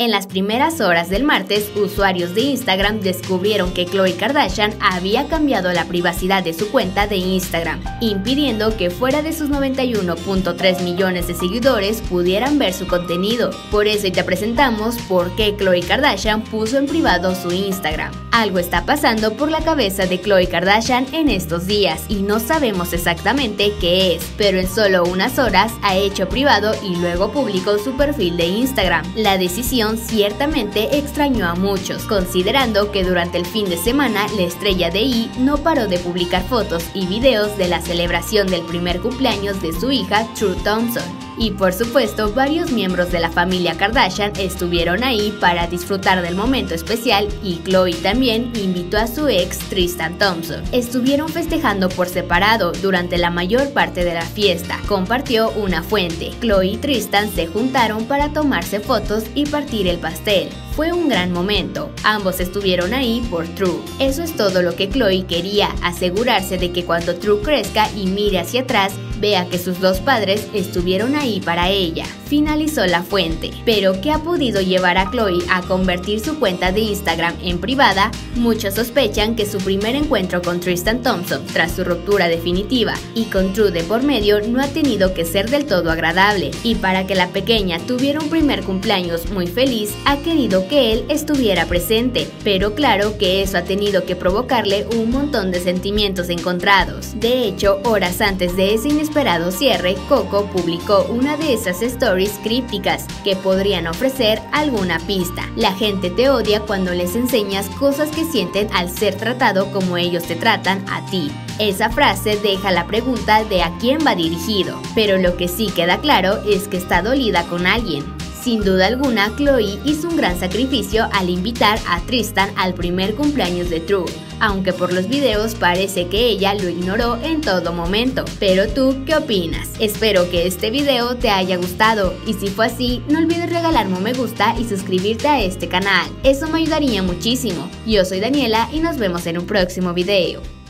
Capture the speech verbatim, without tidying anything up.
En las primeras horas del martes, usuarios de Instagram descubrieron que Khloe Kardashian había cambiado la privacidad de su cuenta de Instagram, impidiendo que fuera de sus noventa y uno punto tres millones de seguidores pudieran ver su contenido. Por eso hoy te presentamos por qué Khloe Kardashian puso en privado su Instagram. Algo está pasando por la cabeza de Khloe Kardashian en estos días y no sabemos exactamente qué es, pero en solo unas horas ha hecho privado y luego publicó su perfil de Instagram. La decisión ciertamente extrañó a muchos, considerando que durante el fin de semana la estrella de E! no paró de publicar fotos y videos de la celebración del primer cumpleaños de su hija True Thompson. Y por supuesto, varios miembros de la familia Kardashian estuvieron ahí para disfrutar del momento especial y Khloe también invitó a su ex Tristan Thompson. Estuvieron festejando por separado durante la mayor parte de la fiesta. Compartió una fuente. Khloe y Tristan se juntaron para tomarse fotos y partir el pastel. Fue un gran momento, ambos estuvieron ahí por True. Eso es todo lo que Khloe quería, asegurarse de que cuando True crezca y mire hacia atrás, vea que sus dos padres estuvieron ahí para ella, finalizó la fuente. Pero ¿qué ha podido llevar a Khloe a convertir su cuenta de Instagram en privada? Muchos sospechan que su primer encuentro con Tristan Thompson tras su ruptura definitiva y con True de por medio no ha tenido que ser del todo agradable, y para que la pequeña tuviera un primer cumpleaños muy feliz ha querido que él estuviera presente, pero claro que eso ha tenido que provocarle un montón de sentimientos encontrados. De hecho, horas antes de ese inesperado cierre, Coco publicó una de esas stories crípticas que podrían ofrecer alguna pista. La gente te odia cuando les enseñas cosas que sienten al ser tratado como ellos te tratan a ti. Esa frase deja la pregunta de a quién va dirigido, pero lo que sí queda claro es que está dolida con alguien. Sin duda alguna, Khloe hizo un gran sacrificio al invitar a Tristan al primer cumpleaños de True, aunque por los videos parece que ella lo ignoró en todo momento. Pero tú, ¿qué opinas? Espero que este video te haya gustado y si fue así, no olvides regalarme un me gusta y suscribirte a este canal. Eso me ayudaría muchísimo. Yo soy Daniela y nos vemos en un próximo video.